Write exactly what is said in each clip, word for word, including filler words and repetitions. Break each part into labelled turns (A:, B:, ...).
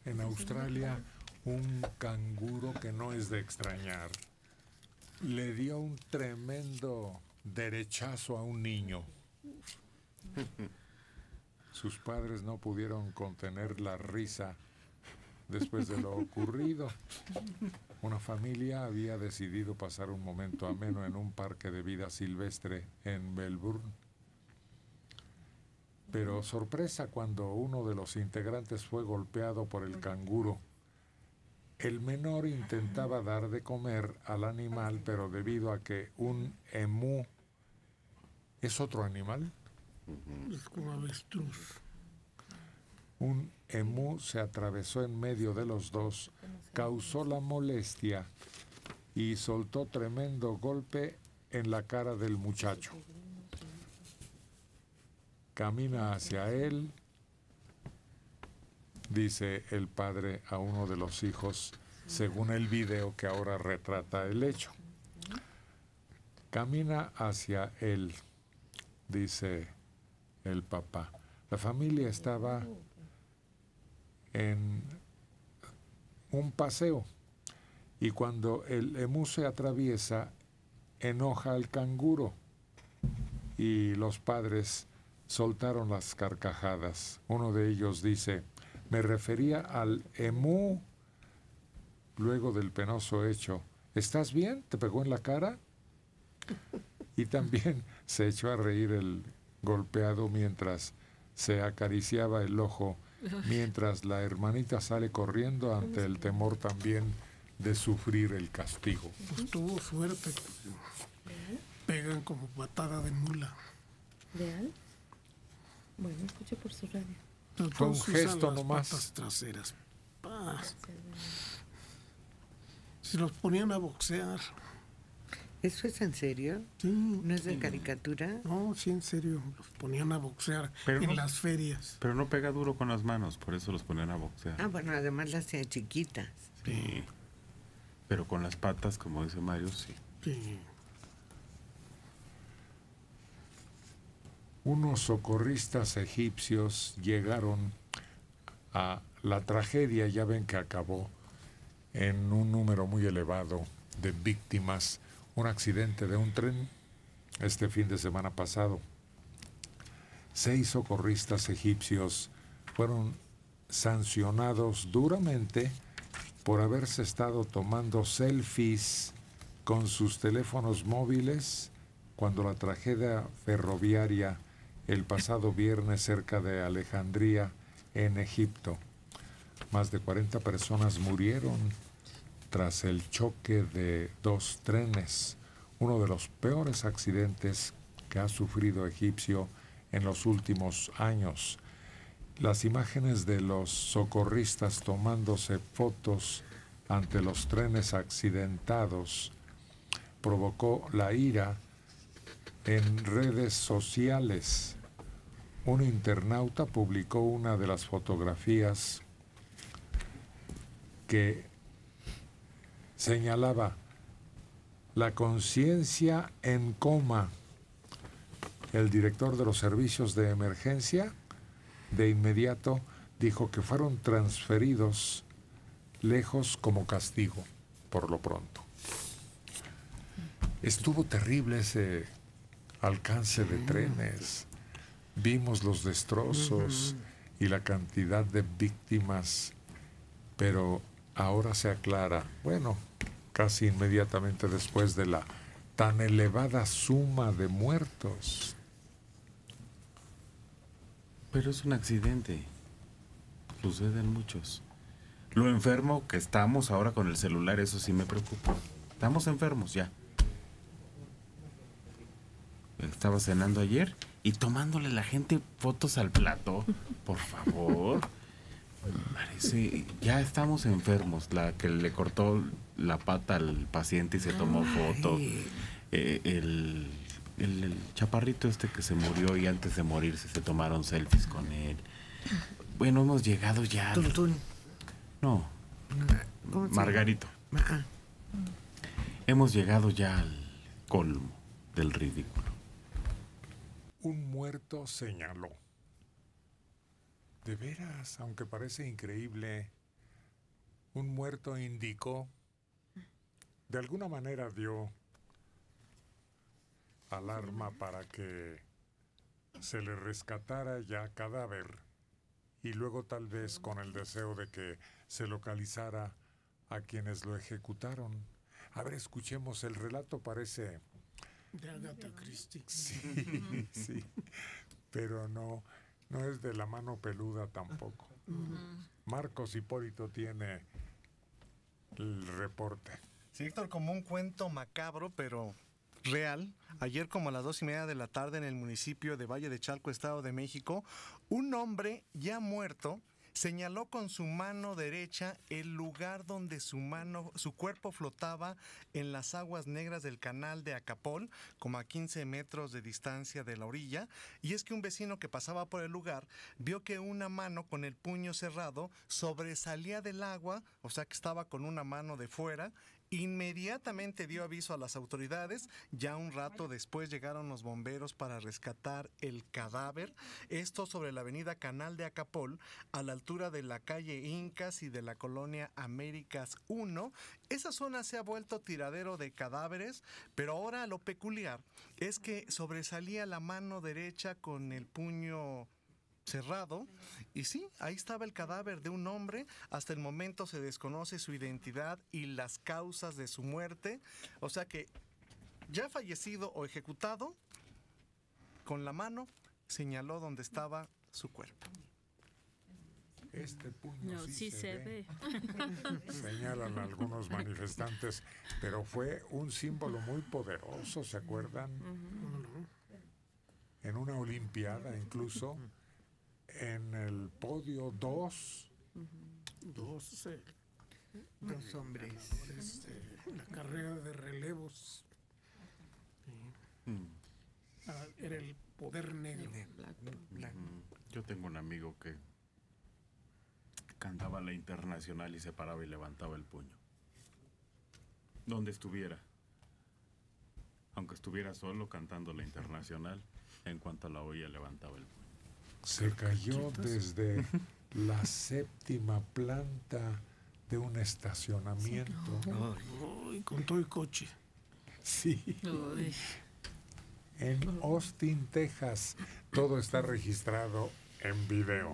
A: En Australia, un canguro que no es de extrañar le dio un tremendo derechazo a un niño. Sus padres no pudieron contener la risa después de lo ocurrido. Una familia había decidido pasar un momento ameno en un parque de vida silvestre en Melbourne. Pero sorpresa cuando uno de los integrantes fue golpeado por el canguro. El menor intentaba dar de comer al animal, pero debido a que un emú es otro animal.
B: Es como avestruz.
A: Un emú se atravesó en medio de los dos, causó la molestia y soltó tremendo golpe en la cara del muchacho. Camina hacia él, dice el padre a uno de los hijos, según el video que ahora retrata el hecho. Camina hacia él, dice el papá. La familia estaba en un paseo y cuando el emú se atraviesa, enoja al canguro y los padres soltaron las carcajadas. Uno de ellos dice: me refería al emú. Luego del penoso hecho, ¿estás bien? ¿Te pegó en la cara? Y también se echó a reír el golpeado mientras se acariciaba el ojo, mientras la hermanita sale corriendo ante el temor también de sufrir el castigo.
B: Pues tuvo suerte. Pegan como patada de mula.
C: ¿Real? Bueno, escuche por su radio.
B: Pero
A: Fue un
B: todos usan
A: gesto
B: las
A: nomás.
B: patas traseras. Ah, si los ponían a boxear.
D: ¿Eso es en serio?
B: Sí.
D: ¿No es de caricatura?
B: No, sí, en serio. Los ponían a boxear
E: Pero
B: en
E: no-
B: las ferias.
E: Pero no pega duro con las manos, por eso los ponían a boxear.
D: Ah, bueno, además las hacía chiquitas.
E: Sí. Pero con las patas, como dice Mario, sí.
B: Sí.
A: Unos socorristas egipcios llegaron a la tragedia, ya ven que acabó en un número muy elevado de víctimas, un accidente de un tren este fin de semana pasado. Seis socorristas egipcios fueron sancionados duramente por haberse estado tomando selfies con sus teléfonos móviles cuando la tragedia ferroviaria el pasado viernes cerca de Alejandría, en Egipto. Más de cuarenta personas murieron tras el choque de dos trenes, uno de los peores accidentes que ha sufrido Egipcio en los últimos años. Las imágenes de los socorristas tomándose fotos ante los trenes accidentados provocó la ira en redes sociales. Un internauta publicó una de las fotografías que señalaba la conciencia en coma. El director de los servicios de emergencia de inmediato dijo que fueron transferidos lejos como castigo, por lo pronto. Estuvo terrible ese alcance de trenes. Vimos los destrozos y la cantidad de víctimas, pero ahora se aclara, bueno, casi inmediatamente después de la tan elevada suma de muertos.
E: Pero es un accidente. Suceden muchos. Lo enfermo que estamos ahora con el celular, eso sí me preocupa. Estamos enfermos ya. Estaba cenando ayer y tomándole la gente fotos al plato. Por favor. Parece, ya estamos enfermos. La que le cortó la pata al paciente y se tomó foto. Eh, el, el, el chaparrito este que se murió y antes de morirse se tomaron selfies con él. Bueno, hemos llegado ya.
D: Tuntún.
E: No.
D: ¿Cómo se
E: Margarito.
D: llama? Ah,
E: Hemos llegado ya al colmo del ridículo.
A: Un muerto señaló: de veras, aunque parece increíble, un muerto indicó, de alguna manera dio alarma para que se le rescatara ya cadáver y luego tal vez con el deseo de que se localizara a quienes lo ejecutaron. A ver, escuchemos, el relato parece...
B: De Agatha Christie.
A: Sí, sí, pero no, no es de la mano peluda tampoco. Marcos Hipólito tiene el reporte.
F: Sí, Héctor, como un cuento macabro, pero real. Ayer como a las dos y media de la tarde en el municipio de Valle de Chalco, Estado de México, un hombre ya muerto señaló con su mano derecha el lugar donde su mano, su cuerpo flotaba en las aguas negras del canal de Acapol, como a quince metros de distancia de la orilla. Y es que un vecino que pasaba por el lugar vio que una mano con el puño cerrado sobresalía del agua, o sea que estaba con una mano de fuera. Inmediatamente dio aviso a las autoridades. Ya un rato después llegaron los bomberos para rescatar el cadáver. Esto sobre la avenida Canal de Acapol, a la altura de la calle Incas y de la colonia Américas uno. Esa zona se ha vuelto tiradero de cadáveres, pero ahora lo peculiar es que sobresalía la mano derecha con el puño cerrado, y sí, ahí estaba el cadáver de un hombre. Hasta el momento se desconoce su identidad y las causas de su muerte, o sea que ya fallecido o ejecutado, con la mano señaló donde estaba su cuerpo.
A: Este puño
C: No,
A: sí,
C: sí
A: se,
C: se
A: ve,
C: ve.
A: señalan algunos manifestantes, pero fue un símbolo muy poderoso, ¿se acuerdan? En una olimpiada incluso, en el podio dos.
B: Dos, eh,
D: Dos hombres.
B: este, la carrera de relevos. Sí. Ah, era el poder negro.
E: Yo tengo un amigo que cantaba la internacional y se paraba y levantaba el puño. Donde estuviera. Aunque estuviera solo cantando la internacional, en cuanto la oía levantaba el puño.
A: Se cayó desde la séptima planta de un estacionamiento.
B: Uy, con todo el coche.
A: Sí.
C: Uy.
A: En Austin, Texas. Todo está registrado en video.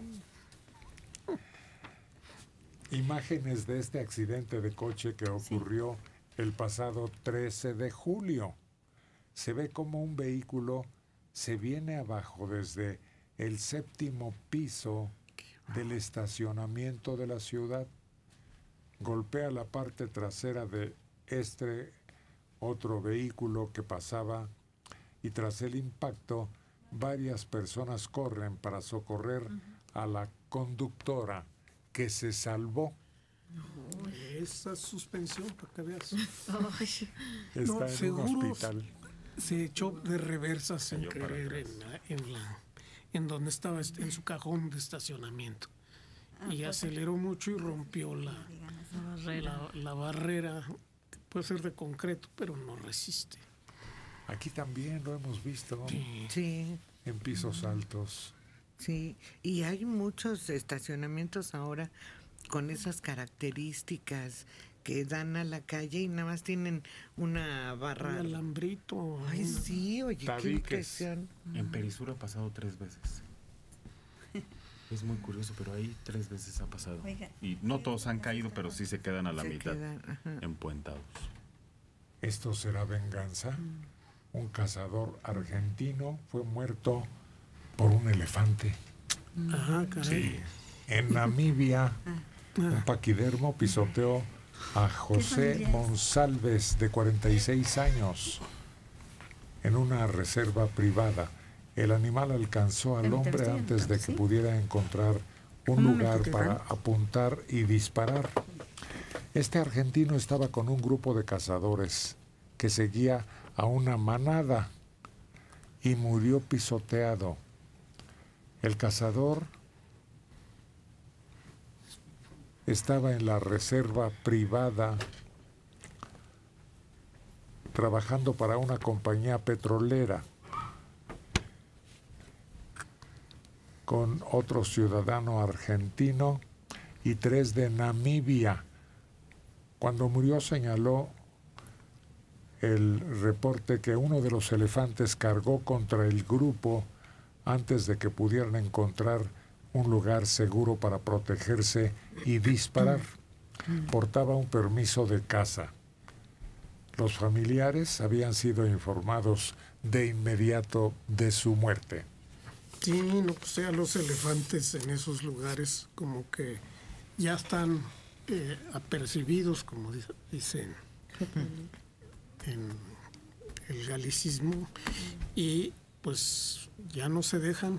A: Imágenes de este accidente de coche que ocurrió el pasado trece de julio. Se ve como un vehículo se viene abajo desde el séptimo piso del estacionamiento de la ciudad. Golpea la parte trasera de este otro vehículo que pasaba y tras el impacto varias personas corren para socorrer a la conductora que se salvó.
B: Esa suspensión, para que veas.
C: Ay.
A: Está
B: No,
A: en
B: seguro
A: un hospital.
B: Se echó de reversa sin
E: Cayó para
B: querer
E: atrás.
B: en, la, en, la, en donde estaba, est- en su cajón de estacionamiento. Y aceleró mucho y rompió la,
C: La barrera.
B: la, la barrera, que puede ser de concreto, pero no resiste.
A: Aquí también lo hemos visto
D: Sí,
A: en pisos altos.
D: sí. Y hay muchos estacionamientos ahora con esas características que dan a la calle y nada más tienen una
B: Un
D: barra.
B: alambrito.
D: Ay,
B: una-
D: sí, oye, qué
A: Tabiques.
D: impresión.
E: En Perisur ha pasado tres veces. Es muy curioso, pero ahí tres veces ha pasado.
G: Oiga.
E: Y no todos han caído, pero sí se quedan a la
D: Se
E: mitad,
D: quedan, ajá.
E: empuentados.
A: ¿Esto será venganza? Un cazador argentino fue muerto por un elefante.
B: Ajá, caray.
A: En Namibia, un paquidermo pisoteó a José
G: familia es?
A: Monsalves, de cuarenta y seis años, en una reserva privada. El animal alcanzó al
C: Pero te
A: hombre
C: estoy
A: antes de
C: entrando,
A: que
C: ¿sí?
A: pudiera encontrar un
B: Un
A: lugar
B: momentito,
A: para
B: Iván.
A: apuntar y disparar. Este argentino estaba con un grupo de cazadores que seguía a una manada y murió pisoteado. El cazador estaba en la reserva privada trabajando para una compañía petrolera con otro ciudadano argentino y tres de Namibia, Cuando murió señaló el reporte que uno de los elefantes cargó contra el grupo antes de que pudieran encontrar un lugar seguro para protegerse y disparar. Portaba un permiso de caza. Los familiares habían sido informados de inmediato de su muerte.
B: Sí, no, pues ya los elefantes en esos lugares como que ya están eh, apercibidos, como dice- dicen en el galicismo, y pues ya no se dejan,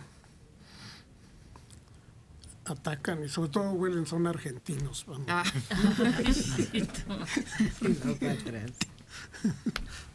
B: atacan, y sobre todo huelen, son argentinos. Vamos.
C: Ah.
D: No, para atrás.